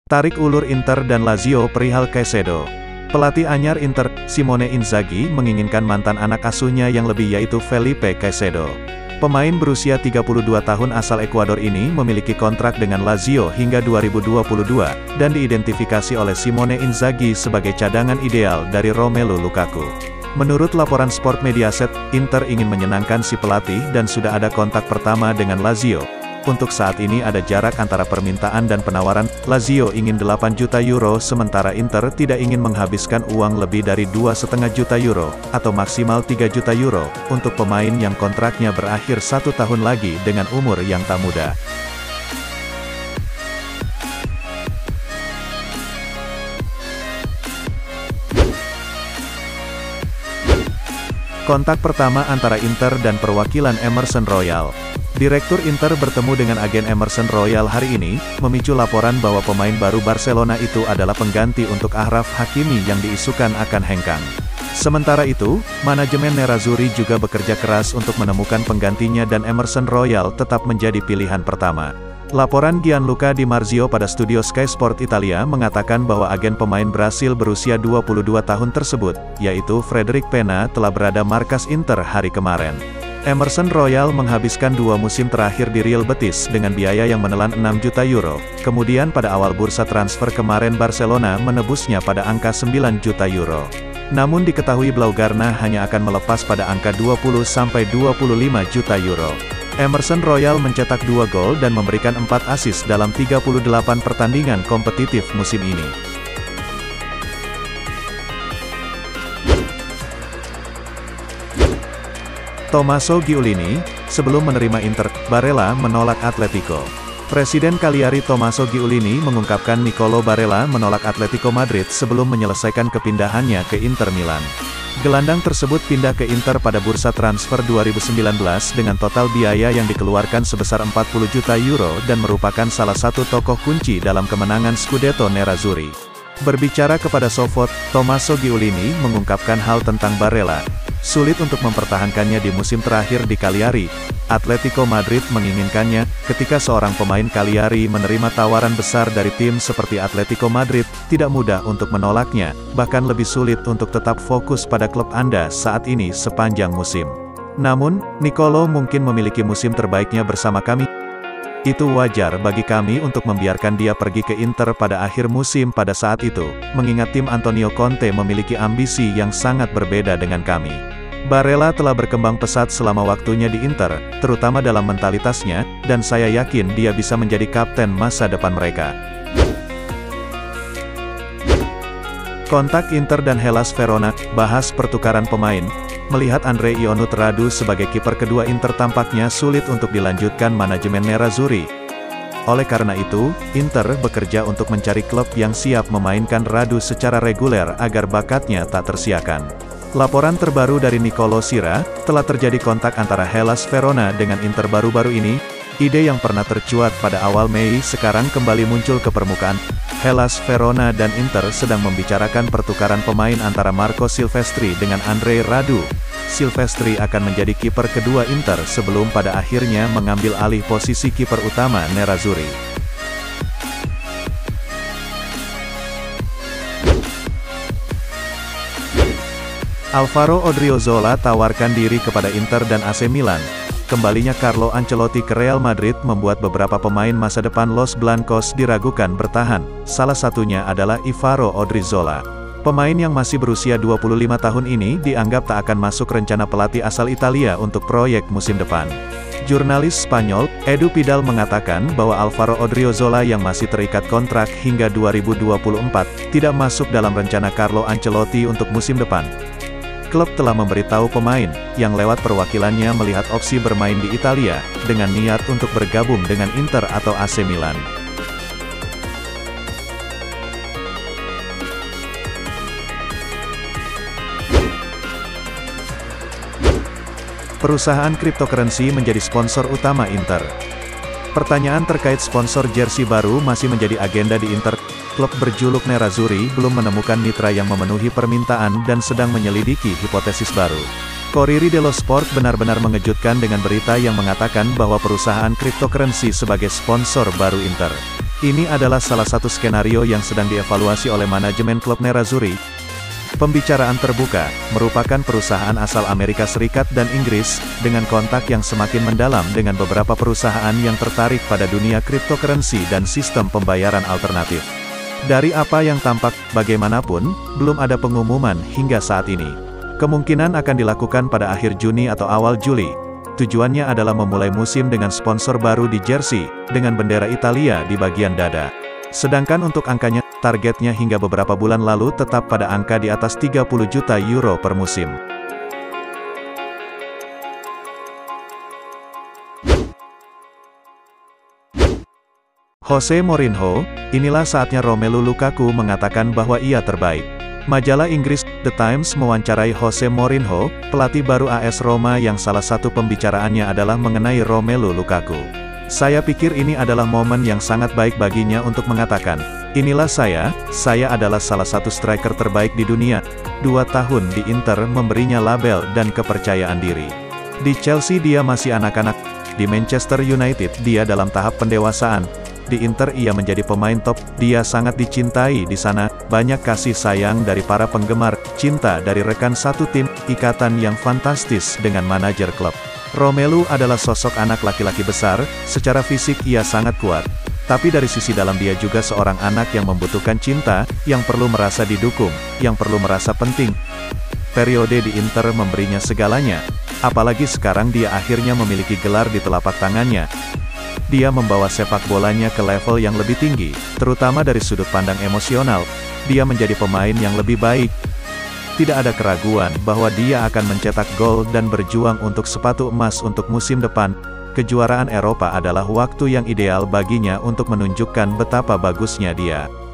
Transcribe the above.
Tarik ulur Inter dan Lazio perihal Caicedo. Pelatih anyar Inter, Simone Inzaghi menginginkan mantan anak asuhnya yang lebih yaitu Felipe Caicedo. Pemain berusia 32 tahun asal Ekuador ini memiliki kontrak dengan Lazio hingga 2022, dan diidentifikasi oleh Simone Inzaghi sebagai cadangan ideal dari Romelu Lukaku. Menurut laporan Sport Mediaset, Inter ingin menyenangkan si pelatih dan sudah ada kontak pertama dengan Lazio. Untuk saat ini ada jarak antara permintaan dan penawaran. Lazio ingin 8 juta euro sementara Inter tidak ingin menghabiskan uang lebih dari 2,5 juta euro, atau maksimal 3 juta euro, untuk pemain yang kontraknya berakhir 1 tahun lagi dengan umur yang tak muda. Kontak pertama antara Inter dan perwakilan Emerson Royal. Direktur Inter bertemu dengan agen Emerson Royal hari ini, memicu laporan bahwa pemain baru Barcelona itu adalah pengganti untuk Achraf Hakimi yang diisukan akan hengkang. Sementara itu, manajemen Nerazzurri juga bekerja keras untuk menemukan penggantinya dan Emerson Royal tetap menjadi pilihan pertama. Laporan Gianluca Di Marzio pada studio Sky Sport Italia mengatakan bahwa agen pemain Brasil berusia 22 tahun tersebut, yaitu Frederic Pena telah berada markas Inter hari kemarin. Emerson Royal menghabiskan 2 musim terakhir di Real Betis dengan biaya yang menelan 6 juta euro. Kemudian pada awal bursa transfer kemarin Barcelona menebusnya pada angka 9 juta euro. Namun diketahui Blaugrana hanya akan melepas pada angka 20-25 juta euro. Emerson Royal mencetak 2 gol dan memberikan 4 assist dalam 38 pertandingan kompetitif musim ini. Tommaso Giulini, sebelum menerima Inter, Barella menolak Atletico. Presiden Cagliari Tommaso Giulini mengungkapkan Nicolo Barella menolak Atletico Madrid sebelum menyelesaikan kepindahannya ke Inter Milan. Gelandang tersebut pindah ke Inter pada bursa transfer 2019 dengan total biaya yang dikeluarkan sebesar 40 juta euro dan merupakan salah satu tokoh kunci dalam kemenangan Scudetto Nerazzurri. Berbicara kepada Sofot, Tommaso Giulini mengungkapkan hal tentang Barella. Sulit untuk mempertahankannya di musim terakhir di Cagliari. Atletico Madrid menginginkannya. Ketika seorang pemain Cagliari menerima tawaran besar dari tim seperti Atletico Madrid, tidak mudah untuk menolaknya, bahkan lebih sulit untuk tetap fokus pada klub Anda saat ini sepanjang musim. Namun, Nicolo mungkin memiliki musim terbaiknya bersama kami. Itu wajar bagi kami untuk membiarkan dia pergi ke Inter pada akhir musim pada saat itu, mengingat tim Antonio Conte memiliki ambisi yang sangat berbeda dengan kami. Barella telah berkembang pesat selama waktunya di Inter, terutama dalam mentalitasnya, dan saya yakin dia bisa menjadi kapten masa depan mereka. Kontak Inter dan Hellas Verona, bahas pertukaran pemain. Melihat Andre Ionut Radu sebagai kiper kedua Inter tampaknya sulit untuk dilanjutkan manajemen Nerazzurri. Oleh karena itu, Inter bekerja untuk mencari klub yang siap memainkan Radu secara reguler agar bakatnya tak tersiakan. Laporan terbaru dari Nicolo Sira, telah terjadi kontak antara Hellas Verona dengan Inter baru-baru ini. Ide yang pernah tercuat pada awal Mei sekarang kembali muncul ke permukaan. Hellas Verona dan Inter sedang membicarakan pertukaran pemain antara Marco Silvestri dengan Andre Radu. Silvestri akan menjadi kiper kedua Inter sebelum pada akhirnya mengambil alih posisi kiper utama Nerazzurri. Alvaro Odriozola tawarkan diri kepada Inter dan AC Milan. Kembalinya Carlo Ancelotti ke Real Madrid membuat beberapa pemain masa depan Los Blancos diragukan bertahan, salah satunya adalah Alvaro Odriozola. Pemain yang masih berusia 25 tahun ini dianggap tak akan masuk rencana pelatih asal Italia untuk proyek musim depan. Jurnalis Spanyol, Edu Pidal mengatakan bahwa Alvaro Odriozola yang masih terikat kontrak hingga 2024, tidak masuk dalam rencana Carlo Ancelotti untuk musim depan. Klub telah memberitahu pemain, yang lewat perwakilannya melihat opsi bermain di Italia, dengan niat untuk bergabung dengan Inter atau AC Milan. Perusahaan cryptocurrency menjadi sponsor utama Inter. Pertanyaan terkait sponsor jersey baru masih menjadi agenda di Inter. Klub berjuluk Nerazzurri belum menemukan mitra yang memenuhi permintaan dan sedang menyelidiki hipotesis baru. Corriere dello Sport benar-benar mengejutkan dengan berita yang mengatakan bahwa perusahaan cryptocurrency sebagai sponsor baru Inter. Ini adalah salah satu skenario yang sedang dievaluasi oleh manajemen klub Nerazzurri. Pembicaraan terbuka, merupakan perusahaan asal Amerika Serikat dan Inggris, dengan kontak yang semakin mendalam dengan beberapa perusahaan yang tertarik pada dunia cryptocurrency dan sistem pembayaran alternatif. Dari apa yang tampak, bagaimanapun, belum ada pengumuman hingga saat ini. Kemungkinan akan dilakukan pada akhir Juni atau awal Juli. Tujuannya adalah memulai musim dengan sponsor baru di jersey, dengan bendera Italia di bagian dada. Sedangkan untuk angkanya, targetnya hingga beberapa bulan lalu tetap pada angka di atas 30 juta euro per musim. Jose Mourinho, inilah saatnya Romelu Lukaku mengatakan bahwa ia terbaik. Majalah Inggris, The Times mewawancarai Jose Mourinho, pelatih baru AS Roma yang salah satu pembicaraannya adalah mengenai Romelu Lukaku. Saya pikir ini adalah momen yang sangat baik baginya untuk mengatakan, inilah saya adalah salah satu striker terbaik di dunia. 2 tahun di Inter memberinya label dan kepercayaan diri. Di Chelsea dia masih anak-anak, di Manchester United dia dalam tahap pendewasaan. Di Inter ia menjadi pemain top, dia sangat dicintai di sana, banyak kasih sayang dari para penggemar, cinta dari rekan satu tim, ikatan yang fantastis dengan manajer klub. Romelu adalah sosok anak laki-laki besar, secara fisik ia sangat kuat. Tapi dari sisi dalam dia juga seorang anak yang membutuhkan cinta, yang perlu merasa didukung, yang perlu merasa penting. Periode di Inter memberinya segalanya, apalagi sekarang dia akhirnya memiliki gelar di telapak tangannya. Dia membawa sepak bolanya ke level yang lebih tinggi, terutama dari sudut pandang emosional. Dia menjadi pemain yang lebih baik. Tidak ada keraguan bahwa dia akan mencetak gol dan berjuang untuk sepatu emas untuk musim depan. Kejuaraan Eropa adalah waktu yang ideal baginya untuk menunjukkan betapa bagusnya dia.